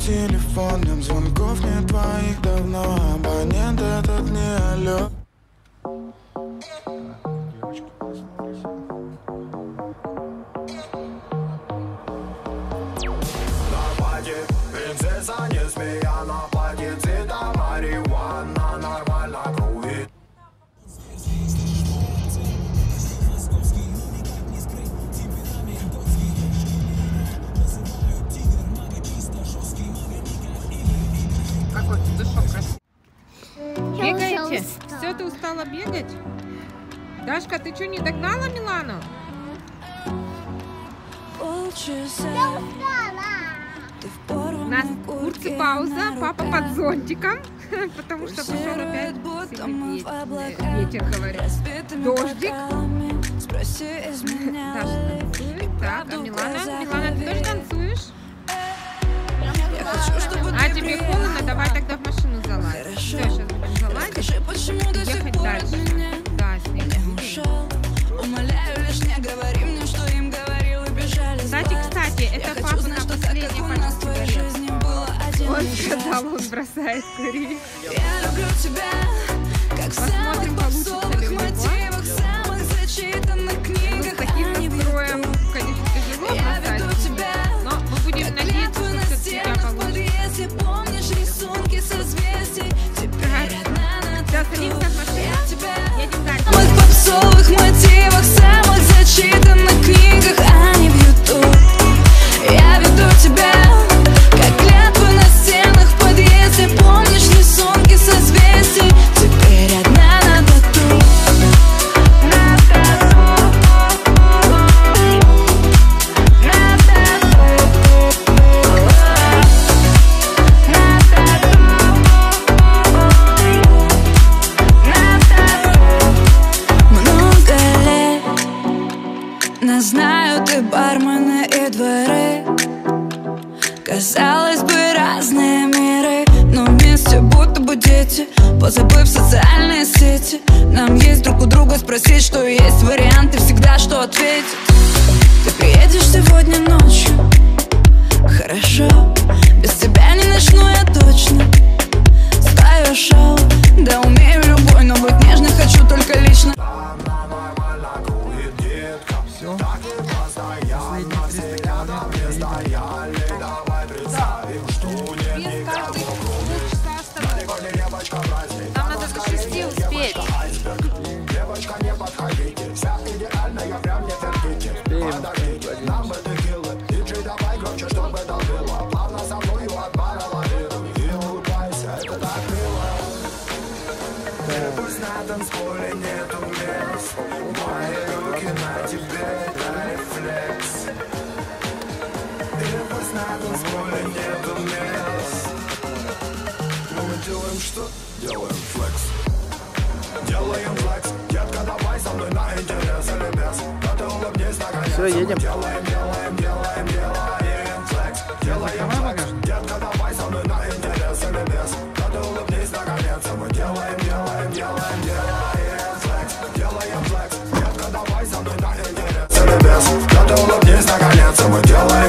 телефонным звонков нет твоих давно. Абонент этот не алло. Принцесса не смея на платье цвета марихуана нормально круит. Какой ты душок красивый. Бегаете? Все, ты устала бегать? Дашка, ты что, не догнала Милану? У нас в курсе пауза, папа под зонтиком, потому что пошел опять ветер, говорят, дождик. Даша танцует, так, а Милана, ты тоже танцуешь? А тебе холодно, давай тогда в машину залазь. Все, сейчас будем залазить и ехать дальше. Да, снег. Кстати, это папа на последней пачке сигарет. Он сказал, он бросает курить. Посмотрим, получится ли у него. Ну, с таким настроем, конечно, тяжело бросать, но мы будем надеяться, что все-таки у тебя получится. Сейчас садимся в машину, едем дальше. В попсовых мотивах, самых зачитанных книгах, а не в YouTube. Я веду тебя, как клятвы на стенах в подъезде. Помнишь рисунки созвездий? Теперь одна на тату. На тату. На тату. На тату. Много лет нас знают и бармены, и дворы. Казалось бы, разные миры, но вместе будто бы дети, позабыв социальные сети. Нам есть друг у друга спросить, что есть варианты, всегда что ответить. Ты приедешь сегодня ночью, хорошо. Без тебя не начну я точно свое шоу. Да умею любой, но быть нежной хочу только лично. Все. Последние 300 километров. Нам надо до 6 успеть. Девочка, не подходите, вся идеальная, прям не терпите. Нам бы текилы, диджей давай громче, чтобы долбило. Плавно со мною от бара лавируй и улыбайся, это так мило. Пусть на танцполе нету мест, мои руки на тебе, это рефлекс. И пусть на танцполе нету мест. Но мы делаем что? Делаем флекс. Делаем флекс, детка, давай со мной на интерес или без. Да ты улыбнись наконец. Все, едем. Делаем флекс. Делаем флекс, детка, давай со мной на интерес или без. Да ты улыбнись наконец. Мы делаем флекс. Делаем флекс, детка, давай со мной на интерес или без. Да ты улыбнись наконец. Мы делаем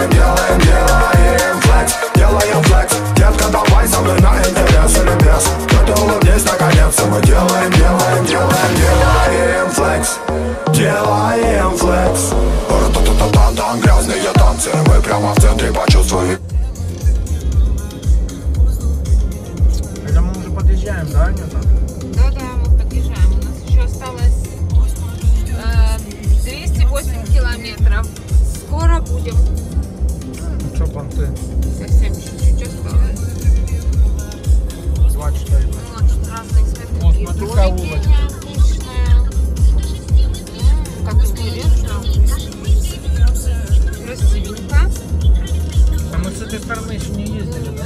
флекс. Делаем флекс, детка, давай со мной на интерес или без. Да ты улыбнись наконец. Мы делаем флекс. Делаем флекс. Ра-та-та-та-тан-тан, грязные танцы. Мы прямо в центре, почувствуй. Это мы уже подъезжаем, да, Анюта? Да, мы подъезжаем. У нас еще осталось 208 километров. Скоро будем. Ну что, понты? Совсем чуть-чуть осталось. 24. Вот, разные цветы. Вот, смотри-ка, улочка. Как интересно. Красивенько. А мы с этой стороны еще не ездили, да?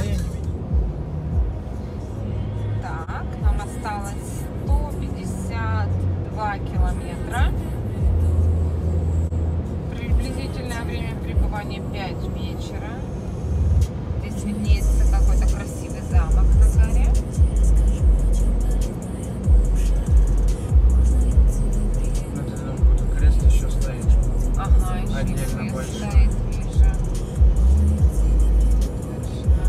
Так, нам осталось 152 километра. Приблизительное время пребывания 5 вечера. Здесь виднеется какой-то красивый замок на горе. Крест еще стоит. Ага, еще Отдельно крест большой. стоит, вижу.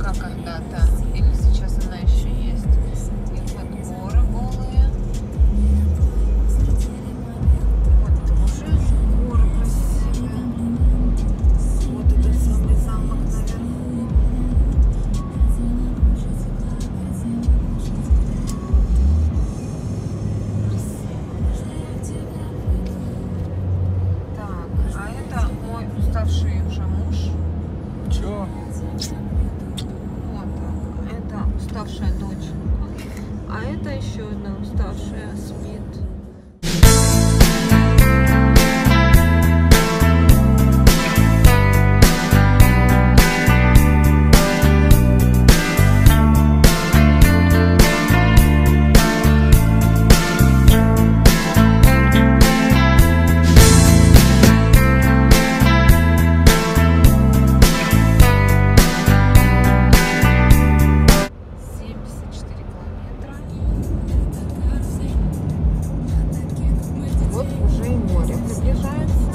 река когда-то. Или сейчас она еще есть. И вот горы голые. Вот тоже горы красивые. Вот это самый замок наверху. Так, а это мой уставший уже муж. Чё? Вот так. Это уставшая доченька. А это еще одна уставшая спит. Вот уже и море приближается.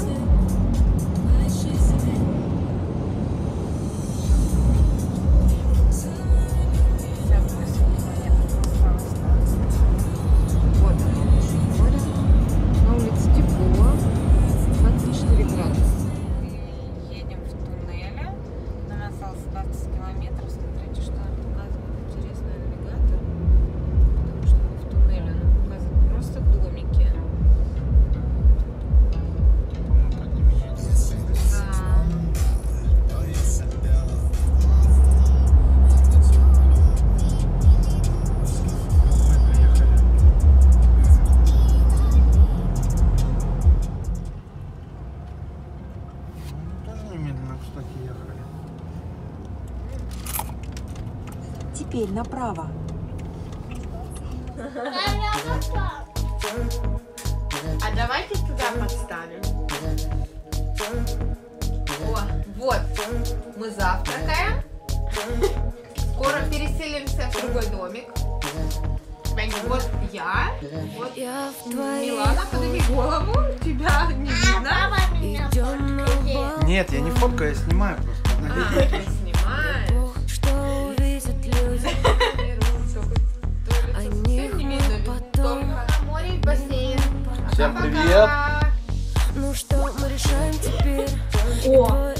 Вот море. На улице тепло. 24 градуса. Едем в туннеле. Нам осталось 20 километров. Смотрите, что нам показывает интересный навигатор. Потому что мы в туннеле. Нам показывают просто домики. Тоже немедленно, кстати, ехали. Теперь направо. А давайте туда подставим. О, вот, мы завтракаем. Скоро переселимся в другой домик. Вот я, вот Милана, подними голову, тебя не видно. Нет, я не фоткаю, я снимаю просто. Ты снимаешь. Что увидят люди, они потом. Море и бассейн. Всем привет! Ну что мы решаем теперь? О!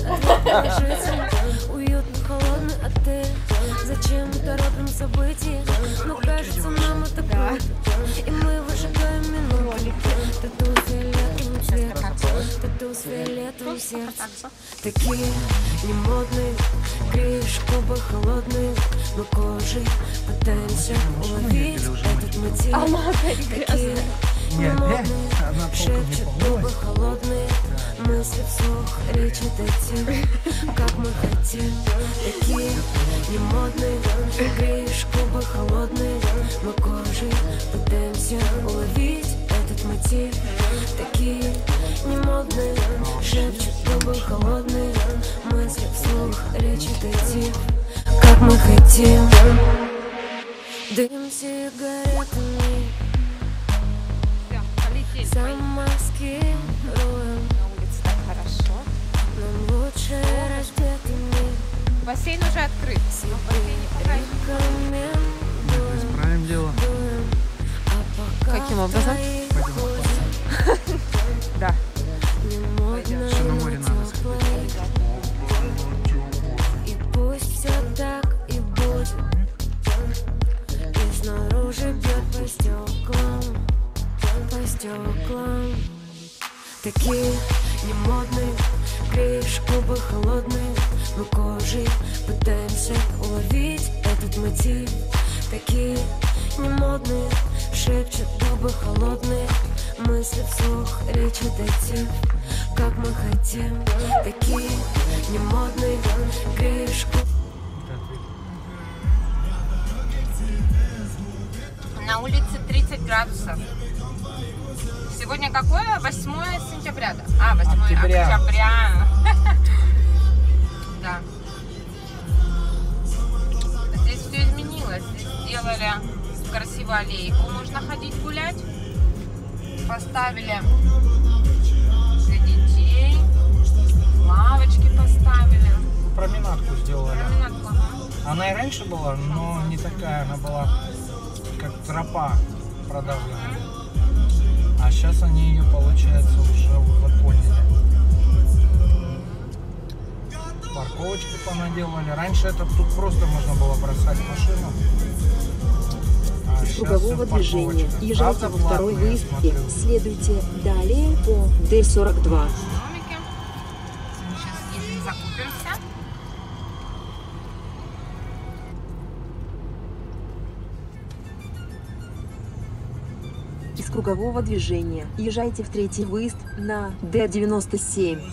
Уютный холодный отель. Зачем мы торопим события? Но кажется нам это круто. И мы выжигаем минуты. Тату с фиолетовым цветом, тату с фиолетовым сердцем. Такие немодные, греешь губы холодные. Мы кожей пытаемся уловить этот мотив. Такие немодные, шепчут губы холодные. Мысли вслух, речи дойти, как мы хотим. Такие немодные, греешь губы холодные. Мы кожей пытаемся уловить этот мотив. Такие немодные, шепчут губы холодные. Мысли вслух, речи дойти, как мы хотим. Дым сигаретами, замаскируем. На улице так хорошо. Нам лучше раздетыми. Бассейн уже открыт. Но в бассейне пока еще Исправим дело. Каким образом? Да. Все на море надо сходить. И пусть все так и будет. И снаружи бьет по стеклам, по стеклам. Такие немодные, греешь губы холодные. Мы кожей пытаемся уловить этот мотив. Такие немодные, шепчут губы холодные. Мысли вслух, речи дойти, как мы хотим. Такие немодные, греешь губы. На улице 30 градусов. Сегодня какое? 8 сентября, да? А, 8 октября. Да. Здесь все изменилось. Здесь сделали красивую аллейку. Можно ходить гулять. Поставили для детей. Лавочки поставили. Променадку сделали. Променадку, ага. А Она и раньше была, но не такая, она была как тропа продавленная. А сейчас они ее, получается, уже узаконили. Парковочку понаделали. Раньше это тут просто можно было бросать машину. А Из кругового движения. Езжайте во второй выезд и следуйте далее по Д-42. Мы сейчас едем, закупимся. Из кругового движения. Езжайте в третий выезд на Д-97.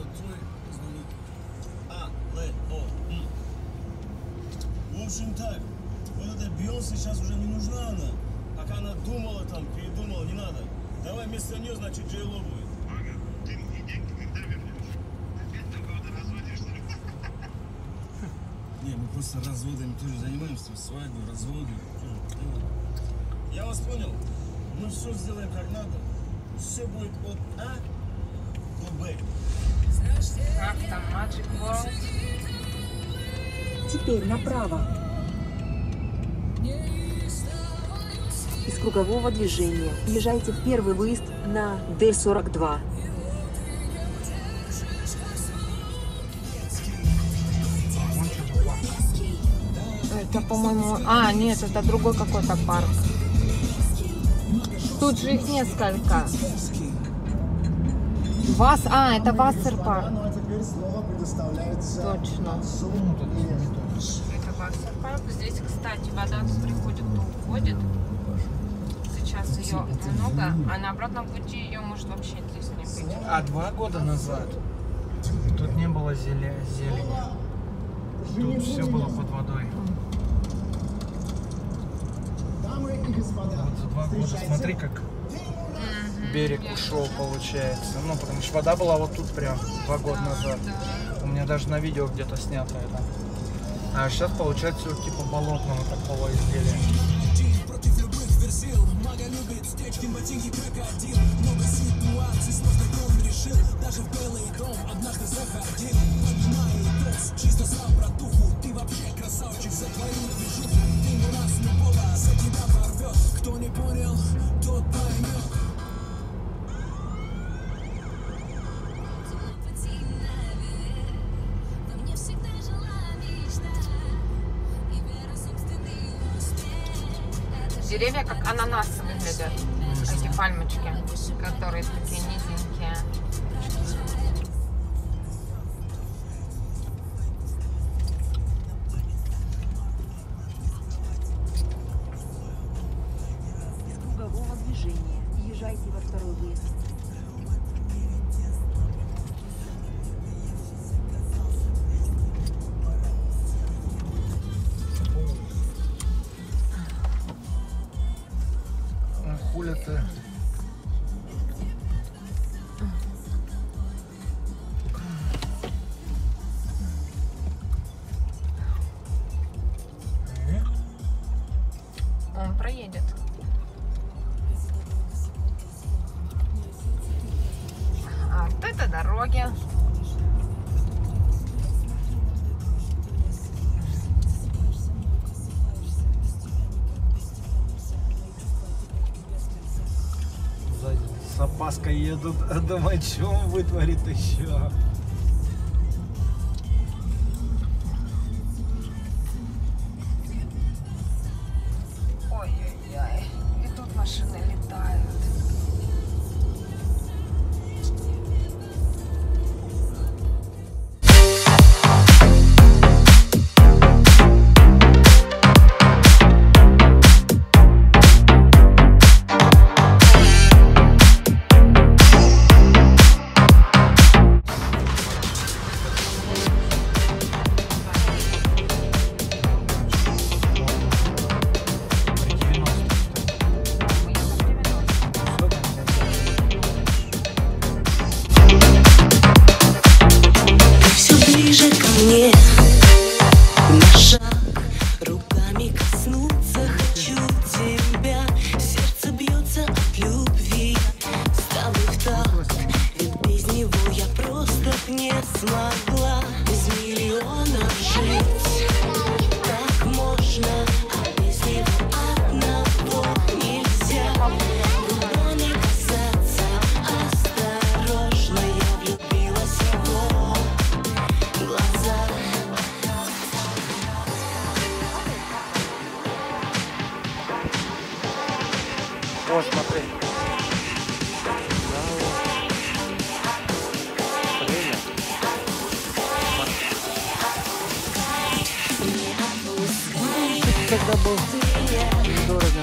В общем так, вот эта Бейонсе сейчас уже не нужна она. Пока она думала там, передумала, не надо. Давай вместо нее, значит, Джей-Ло будет. Ага, ты мне деньги когда вернешь? Опять на кого-то разводишь, что ли? Не, мы просто разводами тоже занимаемся. Свадьбу, разводы. Я вас понял. Мы все сделаем как надо. Все будет от А до Б. Как там Magic World? Теперь направо. Из кругового движения. Езжайте в первый выезд на Д-42. Это, по-моему... А, нет, это другой какой-то парк. Тут же их несколько. Это Вассерпарк. Точно. Это Вассерпарк. Здесь, кстати, вода то приходит, то уходит. Сейчас ее много, а на обратном пути ее может вообще здесь не быть. А 2 года назад тут не было зелени. Тут все было под водой. Вот за 2 года смотри, как берег ушел, получается. Ну, потому что вода была вот тут прям 2 года назад. У меня даже на видео где-то снято это. А сейчас получается все типа болотного такого изделия. Деревья как ананасы выглядят. Эти пальмочки, которые такие низенькие. Из кругового движения. Езжайте во второй выезд. Хули-то. Он проедет. А вот это дороги. С опаской едут, а думаю, что он вытворит еще. Ой-ой-ой. И тут машины летают. Вот, смотри. Когда был недорого.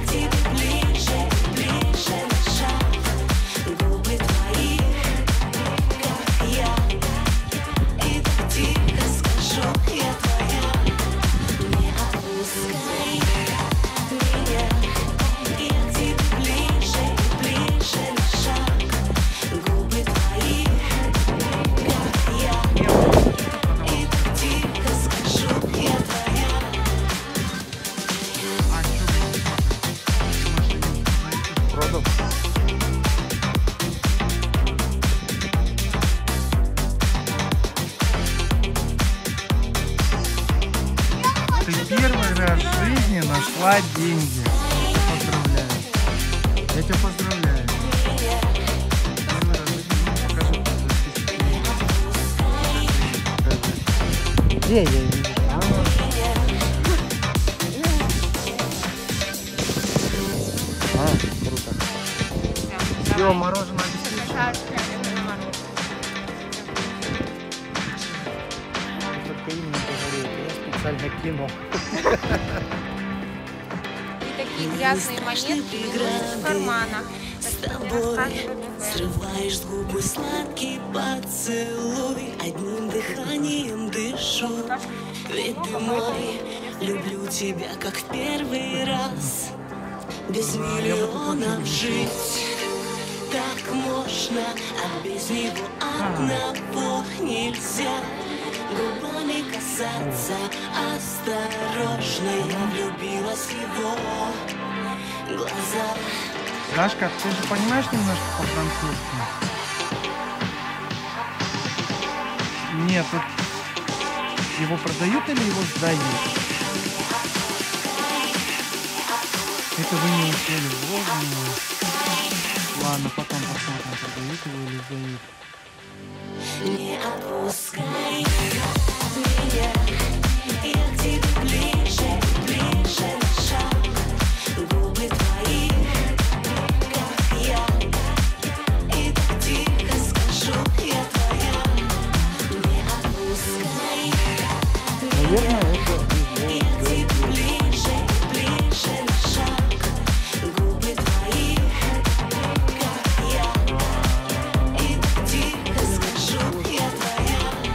Ты первый раз в жизни нашла деньги. Поздравляю. Я тебя поздравляю. Первый раз в жизни. Покажи, где я вижу? Круто. Все, мороженое обеспечено. Только именно говорит, я специально кинул. И такие грязные монетки в карманах. С тобой срываешь с губы сладкий поцелуй, одним дыханием дышу, ведь ты мой, люблю тебя как в первый раз. Без миллионов жить так можно, а без него одного нельзя. Губами касаться осторожно, я влюбилась в его глаза. Дашка, ты же понимаешь немножко по-французски? Нет, тут его продают или его сдают? Это вы не успели вложено. Ладно, потом посмотрим, продают его или сдают. Не отпускай меня, я к тебе ближе, ближе на шаг. Губы твои, как я, и так тихо скажу, я твоя. Не отпускай Наверное, это я к тебе ближе, ближе на шаг. Губы твои, как я, и так тихо скажу, я твоя.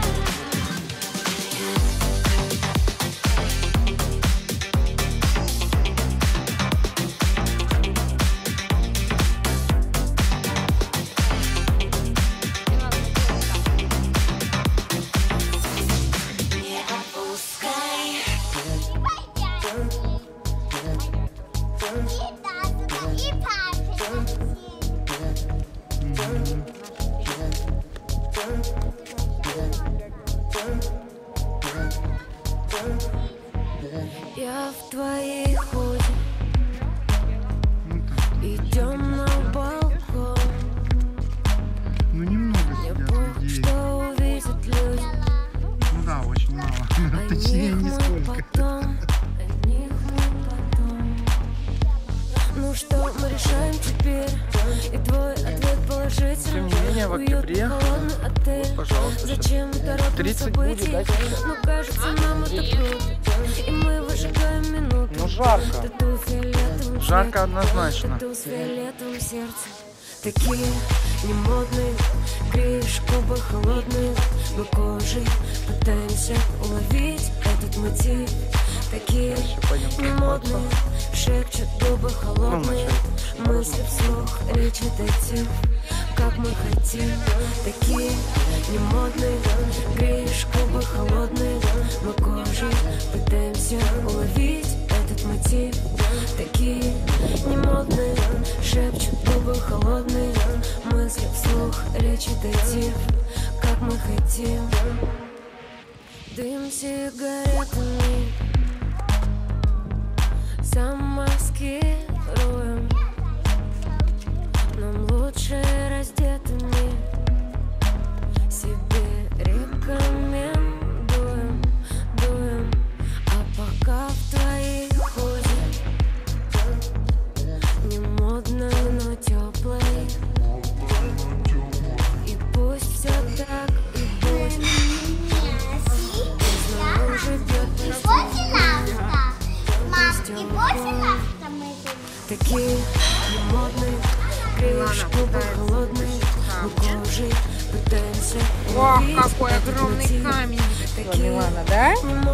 Не отпускай. Я в твоей ходе. Идем на балкон. ну немного Мне сидят похуй, людей. что увидят люди. Ну да, очень мало. Точнее, нисколько. Ну что мы решаем теперь? И твой ответ положительный. Тем не менее, в октябре, Уютный холодный отель. пожалуйста, Зачем торопим 30 будет, события? да, сейчас? Ну кажется, нам это круто. И мы выжигаем минуту. Ну жарко. Тату фиолетовым Жарко цветом. однозначно. Тату с фиолетовым сердцем. Такие немодные, греешь губы холодные. Мы кожей пытаемся уловить этот мотив. Такие немодные, шепчут губы холодные. Мысли вслух, речь детектив, как мы хотим. Такие немодные, греешь губы холодные. Мы кожей пытаемся уловить этот мотив. Такие немодные, шепчут губы холодные. Мысли вслух, речь детектив, как мы хотим. Дым сигаретами замаскируем. Нам лучше раздетыми себе рекомендуем, дуем. А пока в твоей ходе немодные какой огромный камень. Милана, да?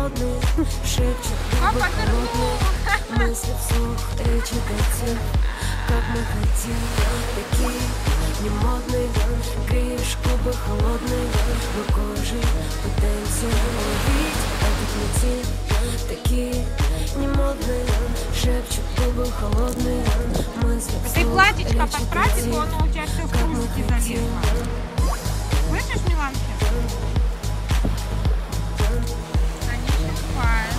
Папа, мысли вслух, речи хотим, как мы хотим. Такие немодные, греешь губы холодные, но кожей пытаемся уловить этот мотив. Такие немодные, шепчут губы холодные, мысли вслух. Ты платьечко подправь, то оно у тебя все в куртке залезло. Слышишь, Миланки? Они черпают.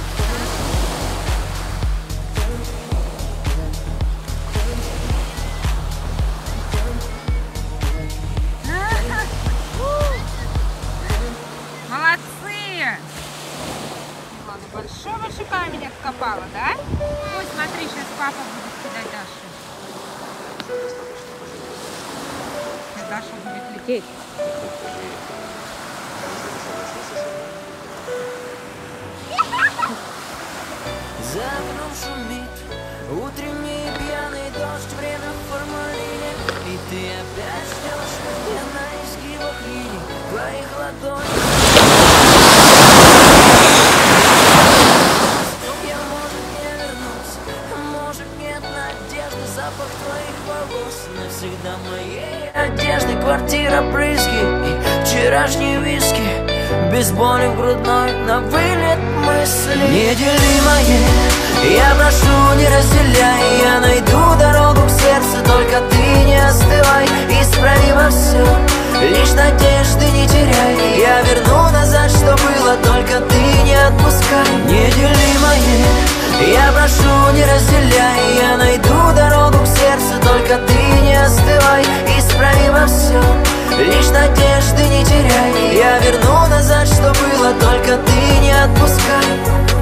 Молодцы! Ладно, большой камень откопала, да? Ой, смотри, сейчас папа будет кидать Дашу. Даша будет лететь. За окном шумит утренний пьяный дождь, время в формалине, и ты опять ждешь меня на изгибах линий твоих ладоней. Я, может, не вернусь, может, нет надежды, запах твоих волос навсегда моей одежды, квартира, брызги и вчерашние виски. Без боли в грудной, на вылет мысли неделимое. Я прошу, не разделяй, я найду дорогу к сердцу, только ты не остывай, исправимо все, лишь надежды не теряй. Я верну назад, что было, только ты не отпускай. Неделимое. Я прошу, не разделяй, я найду дорогу к сердцу, только ты не остывай, исправимо все, лишь надежды не теряй. Я верну назад, что было, только ты не отпускай.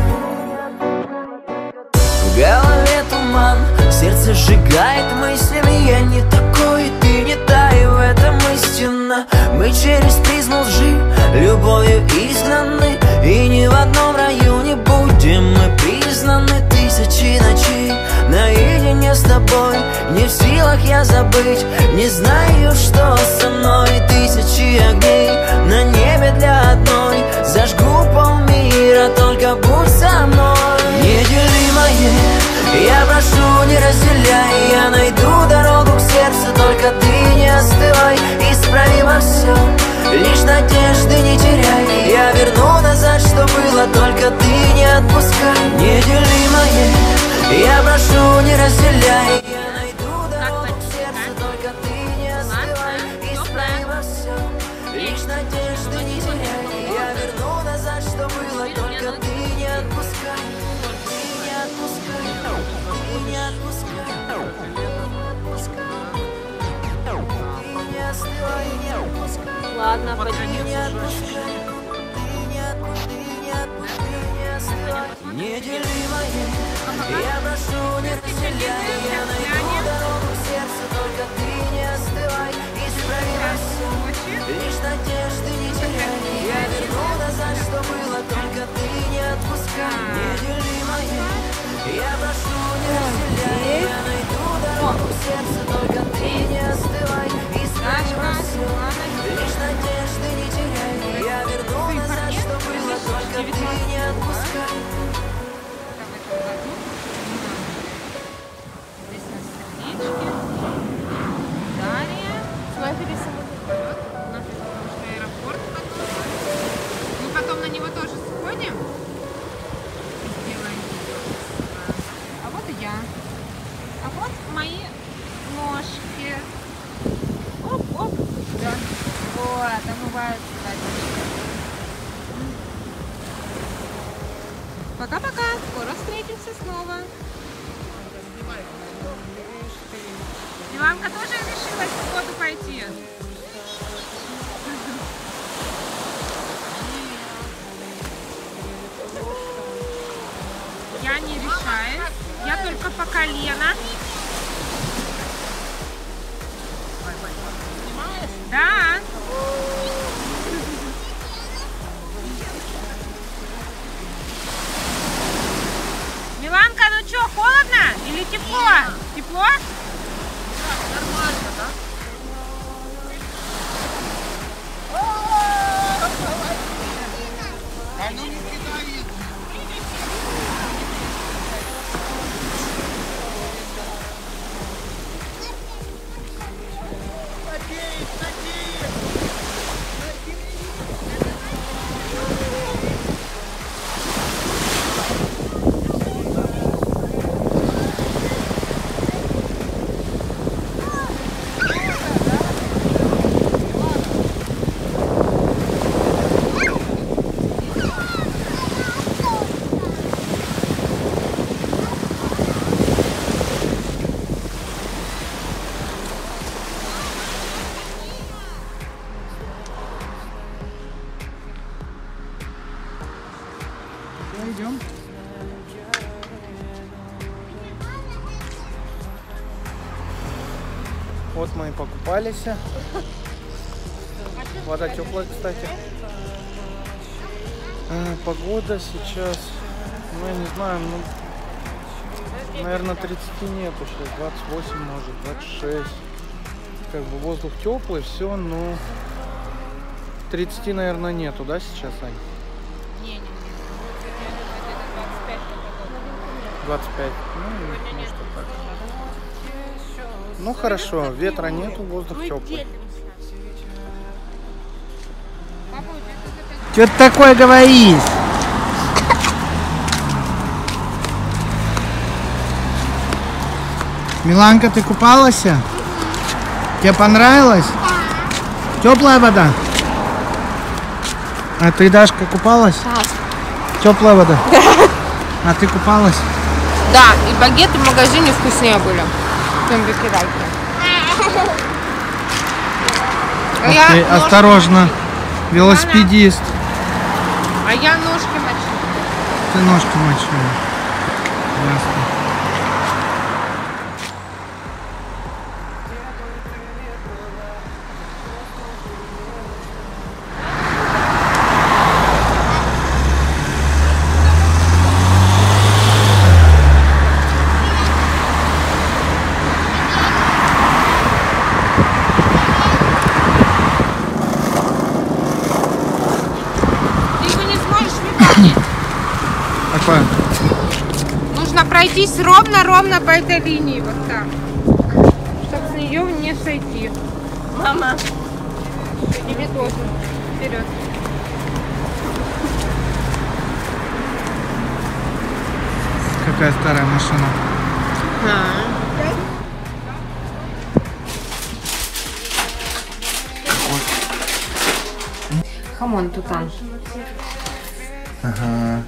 В голове туман, сердце сжигает мыслями. Я не такой, ты не та, и в этом истина. Мы через призму лжи любовью изгнаны, и ни в одном раю не будем мы признаны. Тысячи ночей наедине с тобой, не в силах я забыть, не знаю, что со мной. Тысячи огней на небе для одной, зажгу полмира, только будь со мной. Неделимое. Я прошу, не разделяй, я найду дорогу к сердцу, только ты не остывай, исправимо все, лишь надежды не теряй. Я верну назад, что было, только ты не отпускай. Неделимое. Я прошу, не разделяй, я найду дорогу к сердцу, только ты не остывай, исправимо все, лишь надежды не теряй. Я верну назад, что было, только ты не отпускай. Ты не отпускай, ты не отпускай, ты не остывай, не отпускай. Ладно, Ты не отпускай, ты не остывай. Неделимое. Я прошу, не разделяй, я найду дорогу к сердцу, только ты не остывай, исправимо все, лишь надежды не теряй. Я верну назад, что было, только ты не отпускай. Неделимое. Я прошу, не разделяй, я найду дорогу к сердцу, только ты не остывай, исправимо все, лишь надежды не теряй. Я верну назад, что было, только ты не отпускай. Здесь у нас сердечки. Дарья. Смотри, самолет. Потому что аэропорт такой. Мы потом на него тоже сходим. И сделаем видео. А вот и я. А вот мои ножки. Оп-оп. Да. Вот, омываются водичкой. Пока-пока. Скоро встретимся снова. Миланка тоже решилась в воду пойти. Я не решаюсь. Я только по колено. Да. Миланка, ну что, холодно или тепло? Тепло? Нормально, да? Идем. Вот мы и покупались. Вода теплая, кстати. Погода сейчас, ну я не знаю, ну, наверное 30 нету сейчас, 28 может, 26. Как бы воздух теплый, все, но 30, наверное, нету, да, сейчас, Ань? Не. 25. Ну, может, так. Ну хорошо, ветра нету, воздух теплый. Что ты такое говоришь? Миланка, ты купалась? Тебе понравилось? Теплая вода? А ты, Дашка, купалась? Теплая вода? А ты купалась? Да, и багеты в магазине вкуснее были, чем бикеральки. Осторожно, велосипедист. А я ножки мочила. Ты ножки мочила. Ясно. Какое? Нужно пройтись ровно-ровно по этой линии, вот так, чтобы с нее не сойти. Мама, тебе тоже. Вперед. Какая старая машина. Хамон тутан. Ага.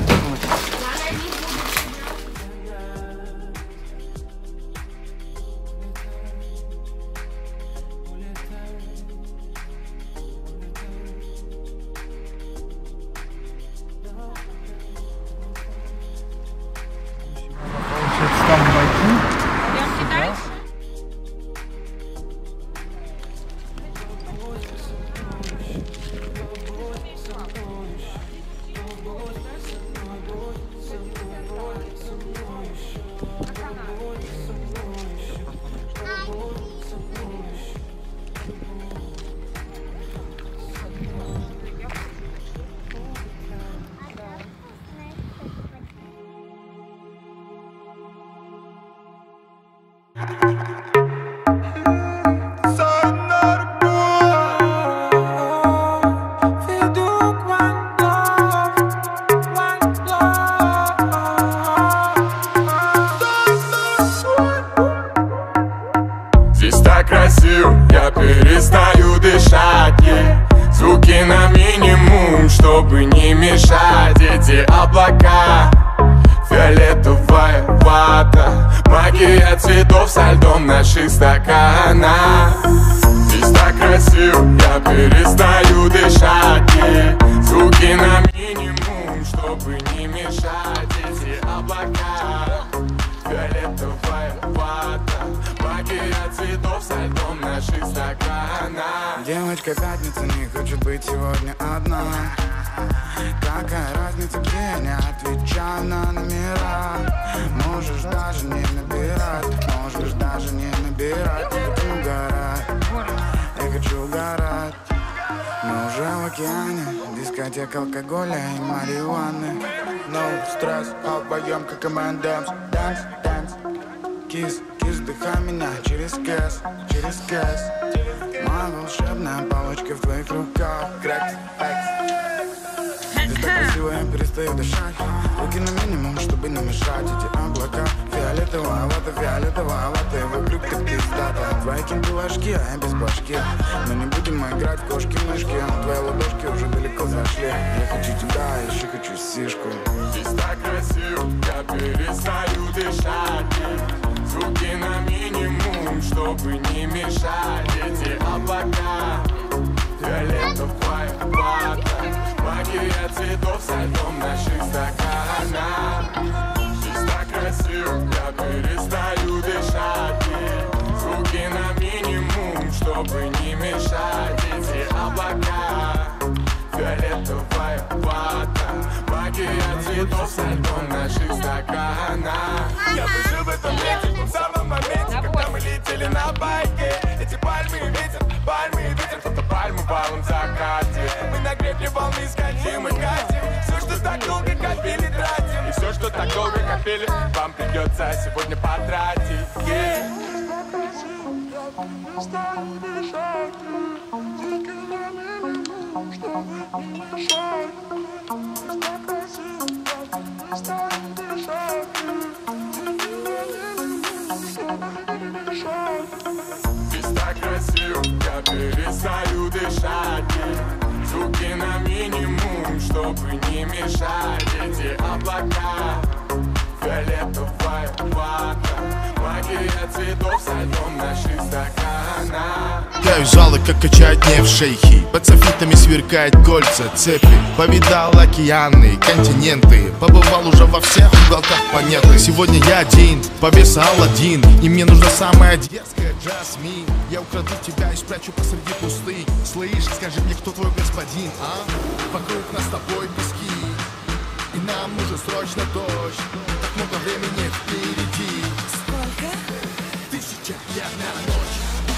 Получается, там войти. Пойдемте дальше. Красив, я перестаю дышать, звуки на минимум, чтобы не мешать. Эти облака, фиолетовая вата, магия цветов со льдом в наших стаканах. Здесь так красив, я перестаю дышать, звуки на минимум, чтобы не мешать. Эти облака, фиолетовая вата, магия цветов со льдом в наших стаканах. Девочка пятница не хочет быть сегодня одна. Какая разница, где, не отвечаю на номера. Можешь даже не набирать, можешь даже не набирать. Я хочу угорать, я хочу угорать. Мы уже в океане, дискотека. дискотека алкоголя и марихуаны. No стресс, обоем как M&M's. Dance, dance. Кис, кис, вдыхай меня через кэс, через кэс. Моя волшебная палочка в твоих руках. Крэкс, экс. Здесь так красиво, я перестаю дышать. Руки на минимум, чтобы не мешать. Эти облака фиолетовая вата, и вокруг ты пиздата. Твои кенты ложки, а я без башки. Но не будем играть в кошки-мышки. Твои ладошки уже далеко зашли. Я хочу тебя, еще хочу сишку. Здесь так красиво, я перестаю дышать. Звуки на минимум, чтобы не мешать. Эти облака фиолетовая вата, магия цветов со льдом наших стаканах. Здесь так красиво, я перестаю дышать. Звуки на минимум, чтобы не мешать. Эти облака фиолетовая вата, магия цветов со льдом наших стаканах. Я прожил в этом лете, в том самом моменте, когда мы летели на байке. Эти пальмы и ветер, кто-то пальму валом закатит. Мы на гребне волны скользим и катим. Все, что так долго копили, тратим. И все, что так долго копили, вам придется сегодня потратить. Здесь так красиво, я перестаю дышать. Звуки на минимум, чтобы не мешать. Эти облака фиолетовая вата, магия цветов со льдом наших стаканах. Каю залы, как качают нефть шейхи. Под софитами сверкает кольца, цепи. Повидал океаны, континенты. Побывал уже во всех уголках планеты. Сегодня я один, повеса Аладдин. И мне нужна самая детская Джасмин. Я украду тебя и спрячу посреди пустынь. Слышь, скажи мне, кто твой господин, а? Вокруг нас с тобой пески, и нам нужен срочно дождь. Так много времени впереди. Сколько? 1001 ночь.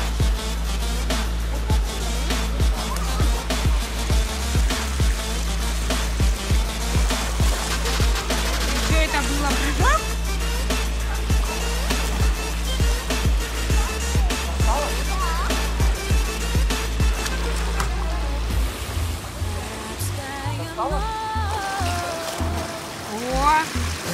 Что это было, прыжок? О!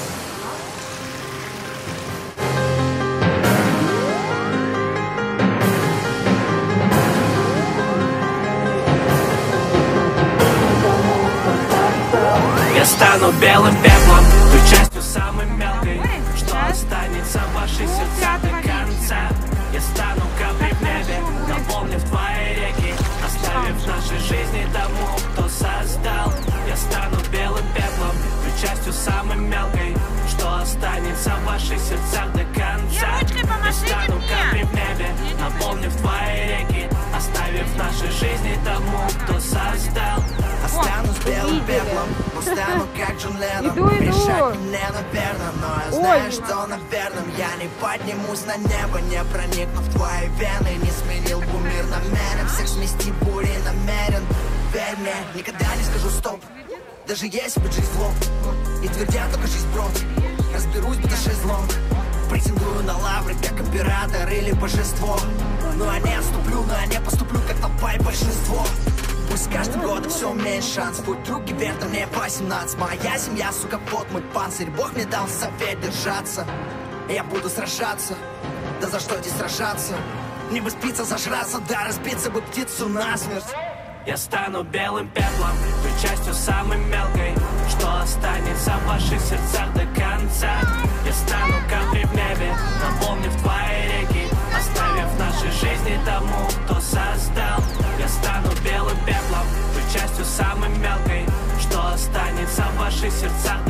Я стану белым пеплом, той частью самой мелкой, что останется в ваших сердцах до конца. Я стану каплей в небе, наполнив твои реки, оставив в нашей жизни тому, кто создал. Я стану белым пеплом, той частью самой мелкой, что останется в ваших сердцах до конца. Я стану каплей в небе, наполнив твои реки, оставив в нашей жизни тому, кто создал. Останусь белым пеплом, но стану как Джон Леннон. Решать мне, наверное, но я знаю, что, наверное, я не поднимусь на небо, не проникну в твои вены. Не сменил бы мир намерен, всех смести бури намерен. Верь мне, никогда не скажу стоп, даже если бы жизнь зло. И твердят только жизнь брод, разберусь, будто шезлонг. Претендую на лавры, как император или божество. Но я не отступлю, но я не поступлю, как толпа и большинство. Пусть с каждым годом все меньше шанс. Путь руки вверх, но мне 18. Моя семья, сука, вот мой панцирь. Бог мне дал совет держаться. Я буду сражаться. Да за что здесь сражаться? Не бы спиться, зажраться, да разбиться бы птицу насмерть. Я стану белым пеплом, той частью самой мелкой, что останется в ваших сердцах до конца. Я стану каплей в небе, наполнив твои реки, оставив в нашей жизни тому, кто создал. Я стану белым пеплом, той частью самой мелкой, что останется в ваших сердцах